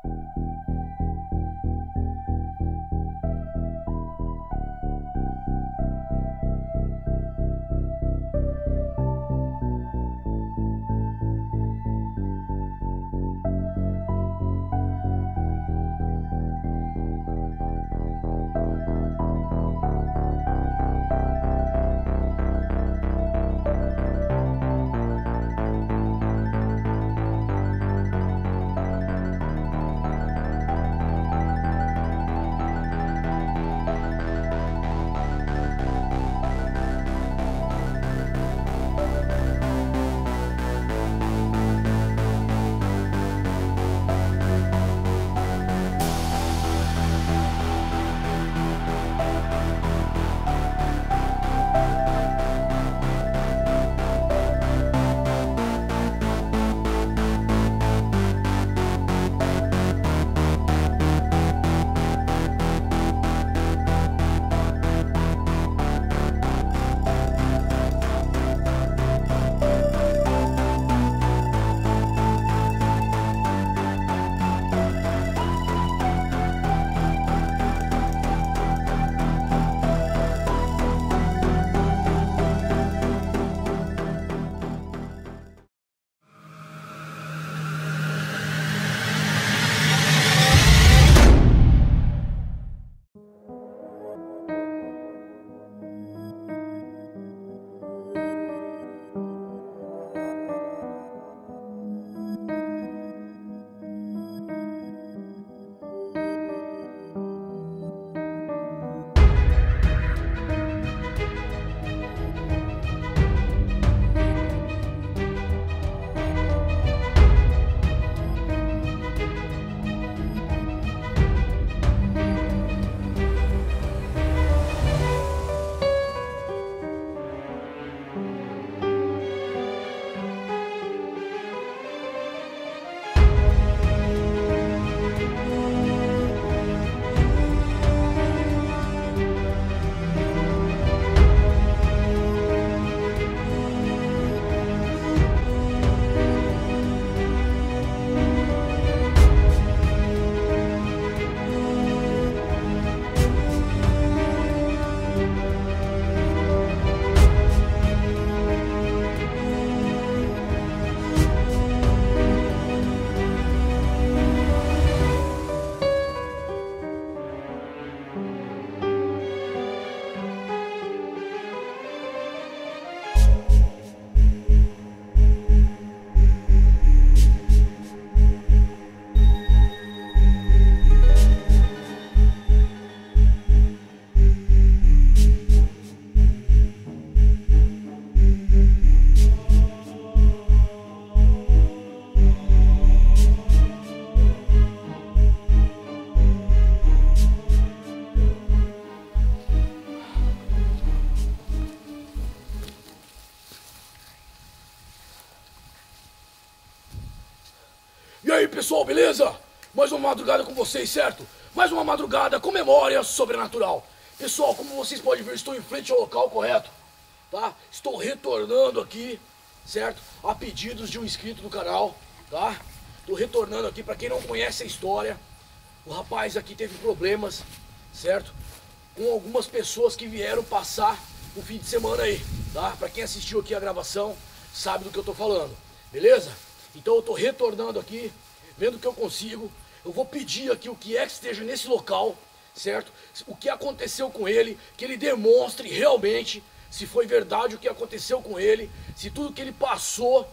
E aí pessoal, beleza? Mais uma madrugada com vocês, certo? Mais uma madrugada com memória sobrenatural. Pessoal, como vocês podem ver, estou em frente ao local correto, tá? Estou retornando aqui, certo? A pedidos de um inscrito do canal, tá? Estou retornando aqui, para quem não conhece a história. O rapaz aqui teve problemas, certo? Com algumas pessoas que vieram passar o fim de semana aí, tá? Para quem assistiu aqui a gravação, sabe do que eu tô falando, beleza? Então eu tô retornando aqui, vendo o que eu consigo. Eu vou pedir aqui o que é que esteja nesse local, certo? O que aconteceu com ele, que ele demonstre realmente se foi verdade o que aconteceu com ele, se tudo que ele passou,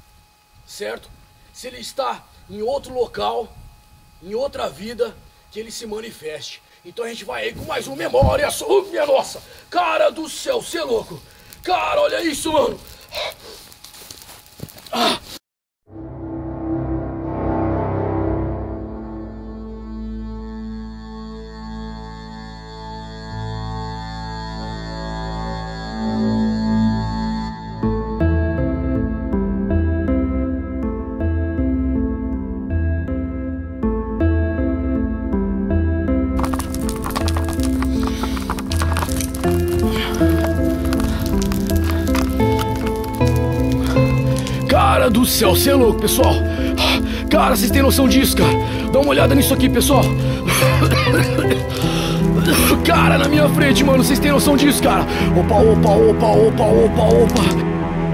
certo? Se ele está em outro local, em outra vida, que ele se manifeste. Então a gente vai aí com mais um Memória. Minha nossa, cara do céu, cê é louco. Cara, olha isso, mano. Cara do céu, cê é louco, pessoal. Cara, vocês têm noção disso, cara? Dá uma olhada nisso aqui, pessoal. Cara, na minha frente, mano, vocês têm noção disso, cara? Opa, opa, opa, opa, opa, opa.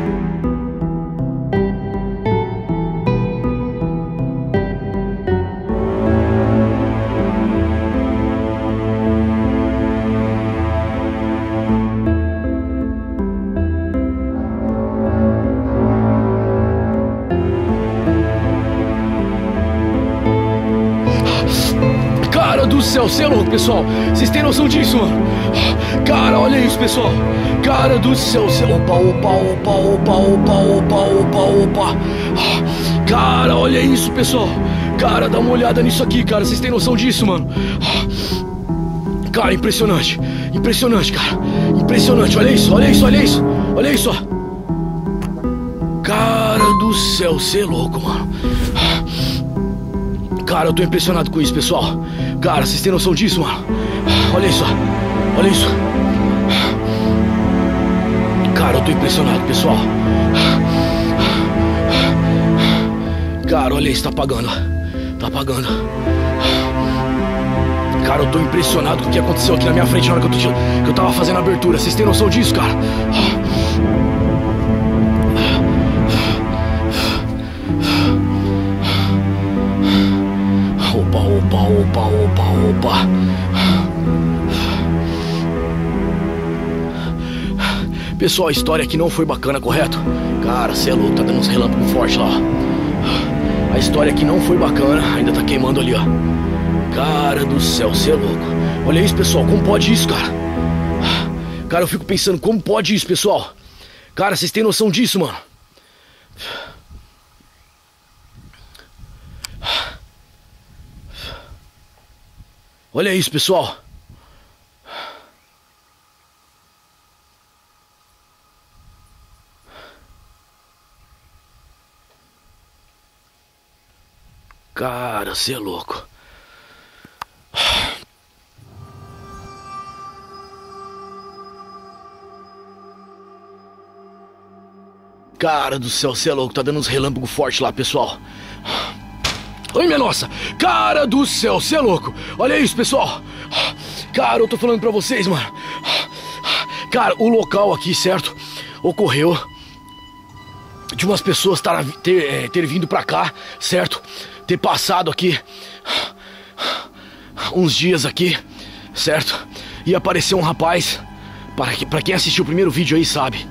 Cara do céu, cê é louco, pessoal. Vocês têm noção disso, mano? Cara, olha isso, pessoal. Cara do céu, cê... Opa, opa, opa, opa, opa, opa, opa, opa. Cara, olha isso, pessoal. Cara, dá uma olhada nisso aqui, cara. Vocês têm noção disso, mano? Cara, impressionante. Impressionante, cara. Impressionante, olha isso, olha isso, olha isso. Olha isso, ó. Cara do céu, cê é louco, mano. Cara, eu tô impressionado com isso, pessoal. Cara, vocês têm noção disso, mano? Olha isso, ó. Olha isso. Cara, eu tô impressionado, pessoal. Cara, olha isso, tá apagando. Tá apagando. Cara, eu tô impressionado com o que aconteceu aqui na minha frente na hora que eu tava fazendo a abertura. Vocês têm noção disso, cara? Opa, opa, opa, opa, opa. Pessoal, a história aqui não foi bacana, correto? Cara, cê é louco, tá dando uns relâmpagos fortes lá, ó. A história aqui não foi bacana, ainda tá queimando ali, ó. Cara do céu, cê é louco. Olha isso, pessoal, como pode isso, cara? Cara, eu fico pensando, como pode isso, pessoal? Cara, vocês têm noção disso, mano? Olha isso, pessoal. Cara, cê é louco. Cara do céu, cê é louco. Tá dando uns relâmpagos fortes lá, pessoal. Ai, minha nossa. Cara do céu, cê é louco. Olha isso, pessoal. Cara, eu tô falando pra vocês, mano. Cara, o local aqui, certo? Ocorreu de umas pessoas ter vindo pra cá, certo? Ter passado aqui uns dias aqui, certo? E apareceu um rapaz. Pra quem assistiu o primeiro vídeo aí sabe.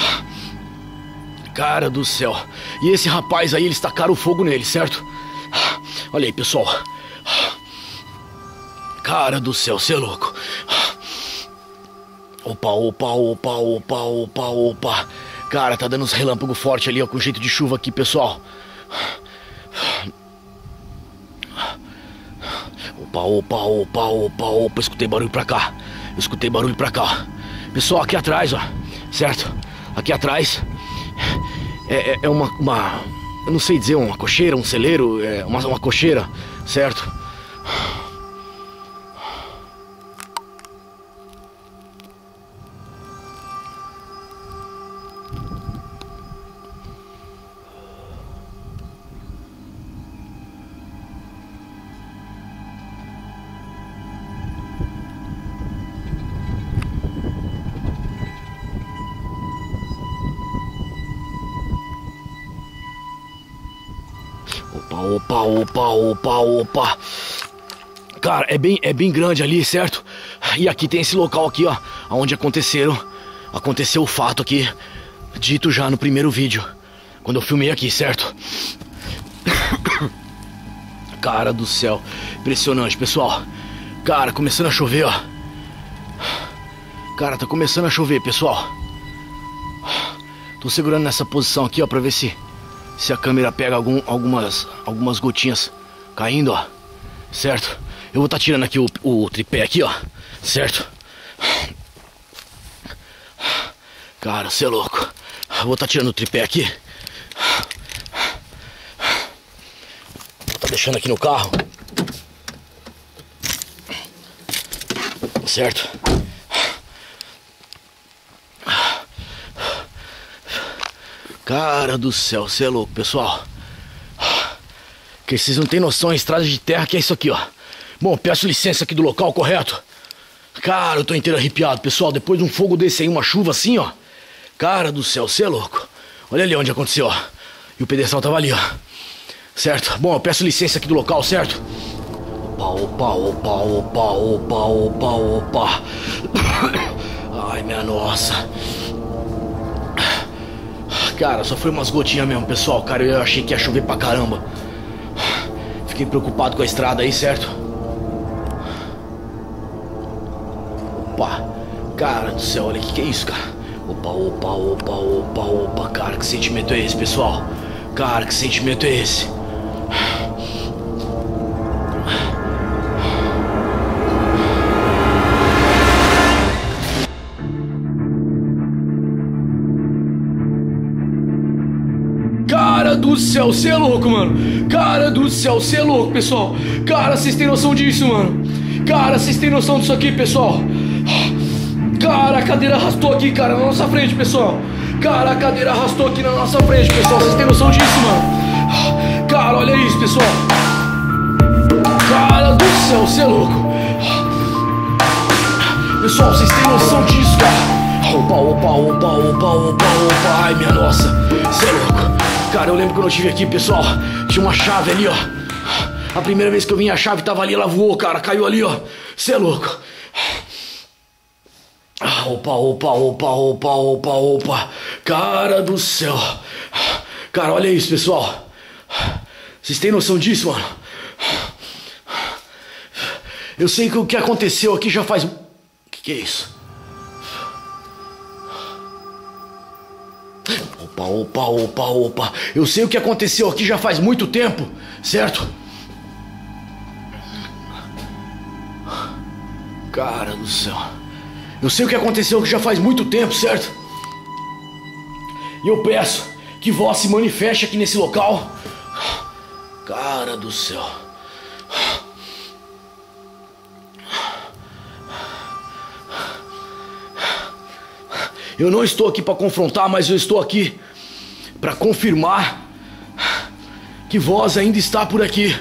Cara do céu. E esse rapaz aí, eles tacaram fogo nele, certo? Olha aí, pessoal. Cara do céu, cê é louco. Opa, opa, opa, opa, opa, opa. Cara, tá dando uns relâmpagos fortes ali, ó, com jeito de chuva aqui, pessoal. Opa, opa, opa, opa, opa. Escutei barulho pra cá. Escutei barulho pra cá, ó. Pessoal, aqui atrás, ó. Certo? Aqui atrás é uma eu não sei dizer, uma cocheira, um celeiro, uma cocheira, certo? Opa, opa, opa, opa. Cara, é bem grande ali, certo? E aqui tem esse local aqui, ó, onde aconteceu o fato aqui, dito já no primeiro vídeo, quando eu filmei aqui, certo? Cara do céu, impressionante, pessoal. Cara, começando a chover, ó. Cara, tá começando a chover, pessoal. Tô segurando nessa posição aqui, ó, pra ver se a câmera pega algumas gotinhas caindo, ó. Certo? Eu vou estar tirando aqui o tripé aqui, ó. Certo? Cara, cê é louco. Eu vou estar tirando o tripé aqui. Vou estar deixando aqui no carro. Certo? Cara do céu, cê é louco, pessoal. Que vocês não têm noção, a estrada de terra que é isso aqui, ó. Bom, peço licença aqui do local, correto? Cara, eu tô inteiro arrepiado, pessoal. Depois de um fogo desse aí, uma chuva assim, ó. Cara do céu, você é louco. Olha ali onde aconteceu, ó. E o pedestal tava ali, ó. Certo? Bom, eu peço licença aqui do local, certo? Opa, opa, opa, opa, opa, opa, opa. Ai, minha nossa. Cara, só foi umas gotinhas mesmo, pessoal. Cara, eu achei que ia chover pra caramba. Fiquei preocupado com a estrada aí, certo? Opa. Cara do céu, olha que é isso, cara. Opa, opa, opa, opa, opa. Cara, que sentimento é esse, pessoal? Cara, que sentimento é esse? Cara do céu, cê é louco, mano. Cara do céu, cê é louco, pessoal. Cara, vocês têm noção disso, mano? Cara, vocês têm noção disso aqui, pessoal? Cara, a cadeira arrastou aqui, cara, na nossa frente, pessoal. Cara, a cadeira arrastou aqui na nossa frente, pessoal. Vocês têm noção disso, mano? Cara, olha isso, pessoal. Cara do céu, cê é louco. Pessoal, vocês têm noção disso, cara? Opa, opa, opa, opa, opa, opa. Ai, minha nossa, cê é louco. Cara, eu lembro quando eu estive aqui, pessoal. Tinha uma chave ali, ó. A primeira vez que eu vim, a chave tava ali, ela voou, cara. Caiu ali, ó. Cê é louco. Opa, opa, opa, opa, opa, opa. Cara do céu. Cara, olha isso, pessoal. Vocês têm noção disso, mano? Eu sei que o que aconteceu aqui já faz... Que é isso? Opa, opa, opa, opa. Eu sei o que aconteceu aqui já faz muito tempo, certo? Cara do céu. Eu sei o que aconteceu aqui já faz muito tempo, certo? E eu peço que vós se manifeste aqui nesse local. Cara do céu. Eu não estou aqui para confrontar, mas eu estou aqui para confirmar que vós ainda está por aqui.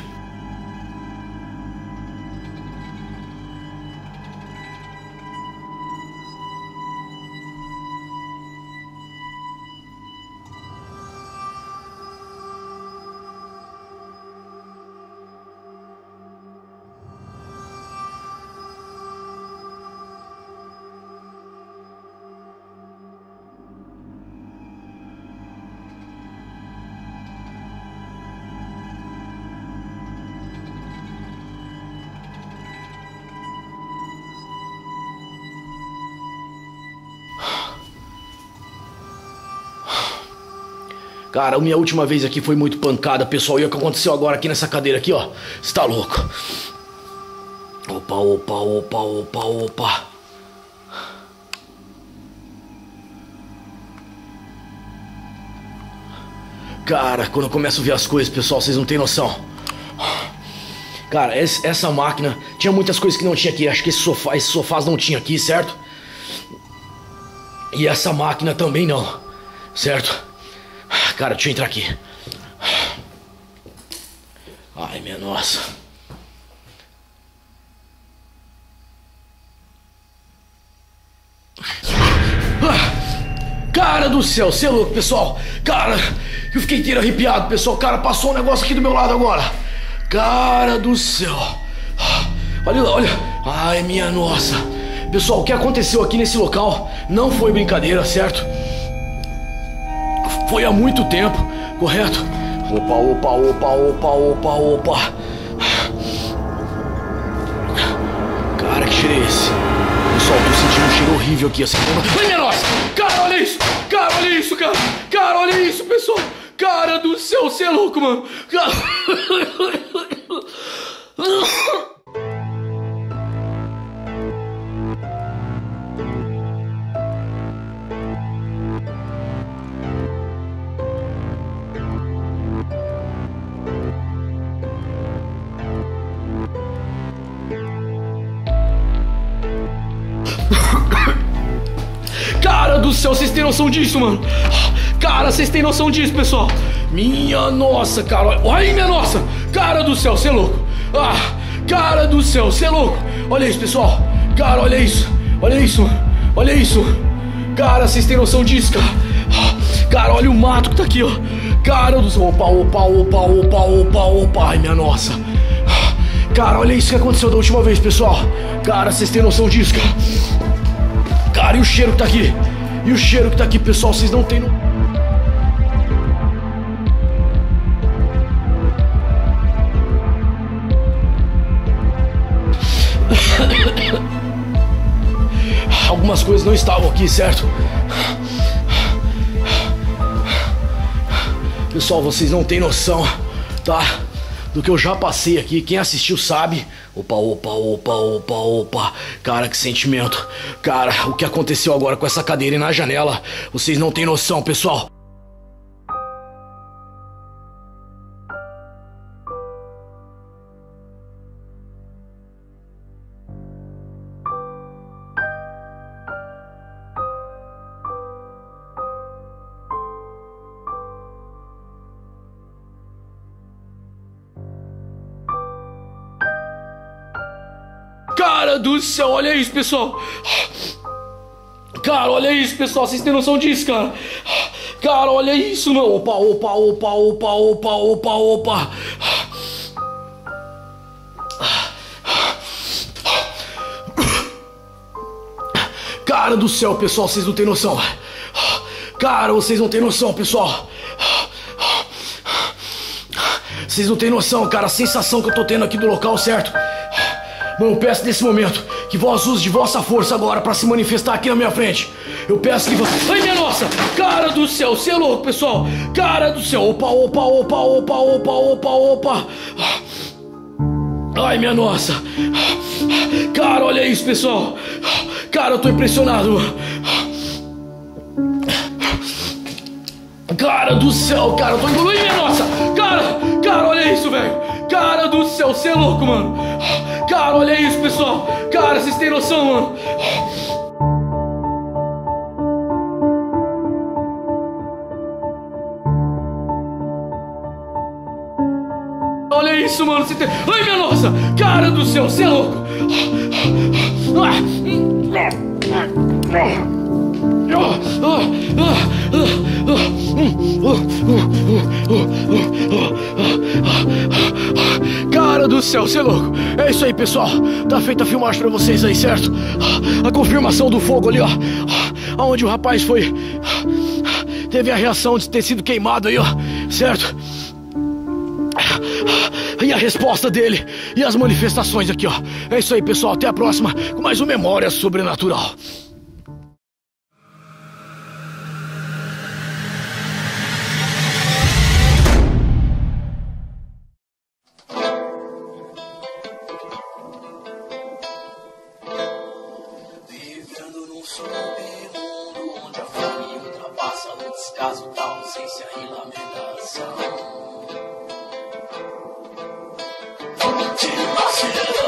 Cara, a minha última vez aqui foi muito pancada, pessoal. E o que aconteceu agora aqui nessa cadeira aqui, ó. Você tá louco? Opa, opa, opa, opa, opa. Cara, quando eu começo a ver as coisas, pessoal, vocês não têm noção. Cara, essa máquina... Tinha muitas coisas que não tinha aqui. Acho que esses sofás não tinha aqui, certo? E essa máquina também não. Certo? Cara, deixa eu entrar aqui. Ai, minha nossa. Cara do céu, você é louco, pessoal. Cara, eu fiquei inteiro arrepiado, pessoal. Cara, passou um negócio aqui do meu lado agora. Cara do céu. Olha lá, olha. Ai, minha nossa. Pessoal, o que aconteceu aqui nesse local não foi brincadeira, certo? Foi há muito tempo, correto? Opa, opa, opa, opa, opa, opa. Cara, que cheiro é esse? Pessoal, tô sentindo um cheiro horrível aqui, assim. Ai, minha nossa! Cara, olha isso! Cara, olha isso, cara! Cara, olha isso, pessoal! Cara do céu, você é louco, mano! Cara... Cara do céu, vocês têm noção disso, mano? Cara, vocês têm noção disso, pessoal? Minha nossa, cara. Ai, minha nossa. Cara, Cara do céu, você é louco. Cara do céu, você é louco. Olha isso, pessoal. Cara, olha isso. Olha isso. Olha isso. Cara, vocês têm noção disso, cara? Cara, olha o mato que tá aqui, ó. Cara do céu. Opa. Ai, minha nossa. Cara, olha isso que aconteceu da última vez, pessoal. Cara, vocês têm noção disso, cara? Cara, e o cheiro que tá aqui? E o cheiro que tá aqui, pessoal, vocês não têm no... Algumas coisas não estavam aqui, certo? Pessoal, vocês não têm noção, tá? Do que eu já passei aqui. Quem assistiu sabe. Opa. Cara, que sentimento. Cara, o que aconteceu agora com essa cadeira e na janela, vocês não têm noção, pessoal. Cara do céu, olha isso, pessoal. Cara, olha isso, pessoal. Vocês têm noção disso, cara? Cara, olha isso, não. Opa. Cara do céu, pessoal, vocês não têm noção. Cara, vocês não têm noção, pessoal. Vocês não têm noção, cara, a sensação que eu tô tendo aqui do local, certo? Mano, eu peço nesse momento que vós use de vossa força agora pra se manifestar aqui na minha frente. Eu peço que vós... Ai, minha nossa! Cara do céu, você é louco, pessoal! Cara do céu! Opa! Ai, minha nossa! Cara, olha isso, pessoal! Cara, eu tô impressionado! Cara do céu, cara, eu tô engolindo, minha nossa! Cara, olha isso, velho! Cara do céu, você é louco, mano! Cara, olha isso, pessoal! Cara, vocês têm noção, mano? Olha isso, mano! Você tem... Ai, minha nossa! Cara do céu, você é louco! Cara do céu, você é louco. É isso aí, pessoal. Tá feita a filmagem pra vocês aí, certo? A confirmação do fogo ali, ó. Aonde o rapaz foi. Teve a reação de ter sido queimado aí, ó. Certo? E a resposta dele. E as manifestações aqui, ó. É isso aí, pessoal. Até a próxima com mais um Memória Sobrenatural. Submundo onde a fome ultrapassa o descaso da ausência e lamentação.